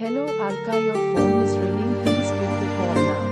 Hello, Alka, your phone is ringing. Please pick the call now.